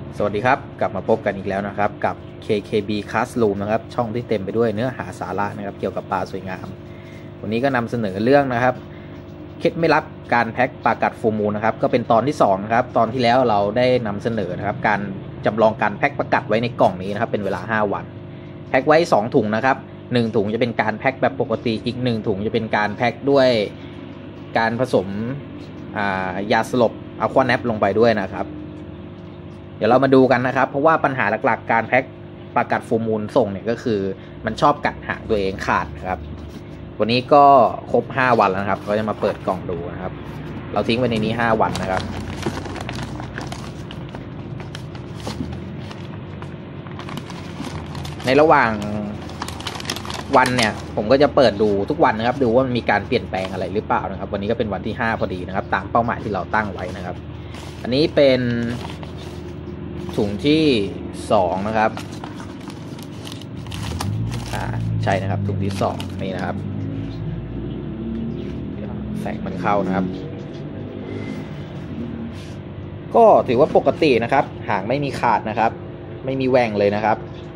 สวัสดีครับกลับมาพบกันอีกแล้วนะครับกับ KKB Classroom นะครับช่องที่เต็มไปด้วยเนื้อหาสาระนะครับเกี่ยวกับปลาสวยงามวันนี้ก็นำเสนอเรื่องนะครับเคล็ดไม่ลับการแพ็คปลากัดฟูมูลนะครับก็เป็นตอนที่2นะครับตอนที่แล้วเราได้นำเสนอนะครับการจำลองการแพ็คปลากัดไว้ในกล่องนี้นะครับเป็นเวลา5 วันแพ็คไว้2ถุงนะครับ1ถุงจะเป็นการแพ็คแบบปกติอีก1ถุงจะเป็นการแพ็คด้วยการผสมยาสลบอะควาแนปลงไปด้วยนะครับเดี๋ยวเรามาดูกันนะครับเพราะว่าปัญหาหลักๆการแพ็คปลากัดฟูมูลส่งเนี่ยก็คือมันชอบกัดหางตัวเองขาดนะครับวันนี้ก็ครบ5 วันแล้วนะครับก็จะมาเปิดกล่องดูนะครับเราทิ้งไว้ในนี้5 วันนะครับในระหว่างวันเนี่ยผมก็จะเปิดดูทุกวันนะครับดูว่ามันมีการเปลี่ยนแปลงอะไรหรือเปล่านะครับวันนี้ก็เป็นวันที่5พอดีนะครับตามเป้าหมายที่เราตั้งไว้นะครับอันนี้เป็นถุงที่2นะครับใช่นะครับถุงที่2นี่นะครับแสงมันเข้านะครับก็ถือว่าปกตินะครับหางไม่มีขาดนะครับไม่มีแหว่งเลยนะครับ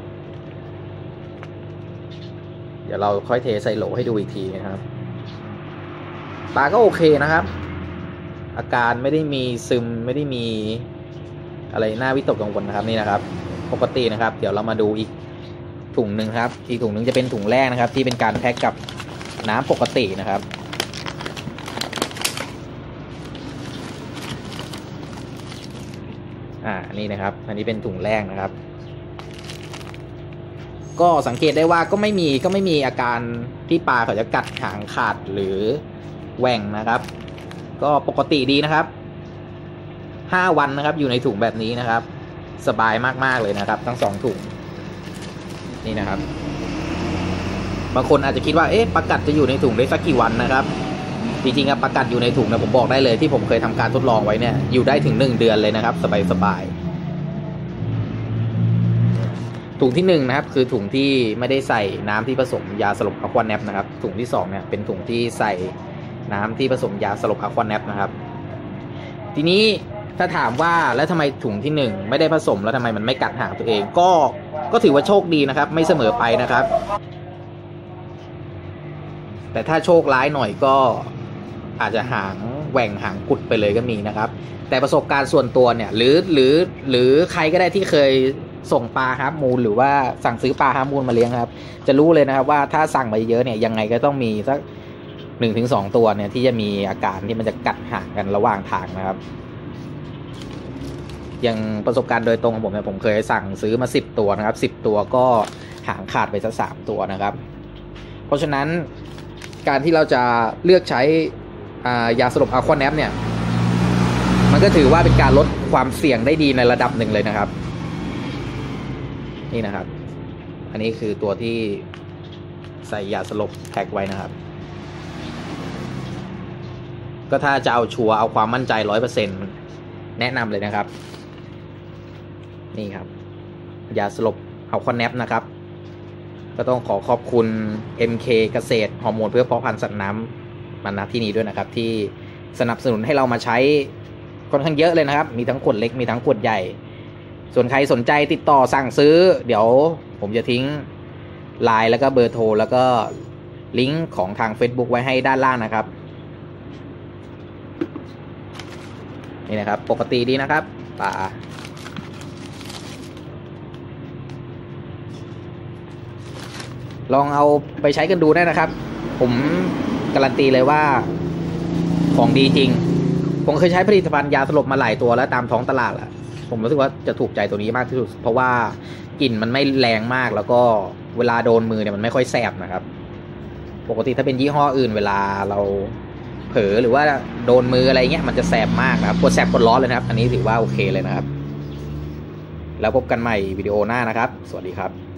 เดี๋ยวเราค่อยเทใส่โหลให้ดูอีกทีนะครับปลาก็โอเคนะครับอาการไม่ได้มีซึมไม่ได้มีอะไรน่าวิตกกังวลนะครับนี่นะครับปกตินะครับเดี๋ยวเรามาดูอีกถุงหนึ่งครับอีกถุงหนึ่งจะเป็นถุงแรกนะครับที่เป็นการแพ็คกับน้ำปกตินะครับนี่นะครับอันนี้เป็นถุงแรกนะครับก็สังเกตได้ว่าก็ไม่มีอาการที่ปลาเขาจะกัดหางขาดหรือแหว่งนะครับก็ปกติดีนะครับ5 วันนะครับอยู่ในถุงแบบนี้นะครับสบายมากๆเลยนะครับทั้ง2 ถุงนี่นะครับบางคนอาจจะคิดว่าปลากัดจะอยู่ในถุงได้สักกี่วันนะครับจริงๆปลากัดอยู่ในถุงนะผมบอกได้เลยที่ผมเคยทำการทดลองไว้เนี่ยอยู่ได้ถึง1 เดือนเลยนะครับสบายถุงที่1นะครับคือถุงที่ไม่ได้ใส่น้ำที่ผสมยาสลบอะควาแนปนะครับถุงที่2เนี่ยเป็นถุงที่ใส่น้ำที่ผสมยาสลบอะควาแนปนะครับทีนี้ถ้าถามว่าแล้วทำไมถุงที่1ไม่ได้ผสมแล้วทำไมมันไม่กัดหางตัวเองก็ถือว่าโชคดีนะครับไม่เสมอไปนะครับแต่ถ้าโชคร้ายหน่อยก็อาจจะหางแหว่งหางกุดไปเลยก็มีนะครับแต่ประสบการณ์ส่วนตัวเนี่ยหรือใครก็ได้ที่เคยส่งปลาฮาร์ฟมูลหรือว่าสั่งซื้อปลาฮาร์ฟมูลมาเลี้ยงครับจะรู้เลยนะครับว่าถ้าสั่งมาเยอะเนี่ยยังไงก็ต้องมีสัก1 ถึง 2 ตัวเนี่ยที่จะมีอาการที่มันจะกัดหางกันระหว่างทางนะครับอย่างประสบการณ์โดยตรงของผมเนี่ยผมเคยสั่งซื้อมา10 ตัวนะครับ10 ตัวก็หางขาดไปสัก3 ตัวนะครับเพราะฉะนั้นการที่เราจะเลือกใช้ยาสลบอะควาแนปเนี่ยมันก็ถือว่าเป็นการลดความเสี่ยงได้ดีในระดับหนึ่งเลยนะครับนี่นะครับอันนี้คือตัวที่ใส่ยาสลบแพ็คไว้นะครับก็ถ้าจะเอาชัวร์เอาความมั่นใจ100%แนะนำเลยนะครับนี่ครับยาสลบอะควาแนปนะครับก็ต้องขอบคุณ MK เกษตรฮอร์โมนเพื่อเพาะพันธุ์สัตว์น้ำมาณที่นี้ด้วยนะครับที่สนับสนุนให้เรามาใช้ค่อนข้างเยอะเลยนะครับมีทั้งขวดเล็กมีทั้งขวดใหญ่ส่วนใครสนใจติดต่อสั่งซื้อเดี๋ยวผมจะทิ้งไลน์แล้วก็เบอร์โทรแล้วก็ลิงก์ของทาง Facebook ไว้ให้ด้านล่างนะครับนี่นะครับปกติดีนะครับปลาลองเอาไปใช้กันดูได้นะครับผมการันตีเลยว่าของดีจริงผมเคยใช้ผลิตภัณฑ์ยาสลบมาหลายตัวแล้วตามท้องตลาดแล้วผมรู้สึกว่าจะถูกใจตัวนี้มากที่สุดเพราะว่ากลิ่นมันไม่แรงมากแล้วก็เวลาโดนมือเนี่ยมันไม่ค่อยแสบนะครับปกติถ้าเป็นยี่ห้ออื่นเวลาเราเผลอหรือว่าโดนมืออะไรเงี้ยมันจะแสบมากนะครับปวดแสบปวดร้อนเลยนะครับอันนี้ถือว่าโอเคเลยนะครับแล้วพบกันใหม่วิดีโอหน้านะครับสวัสดีครับ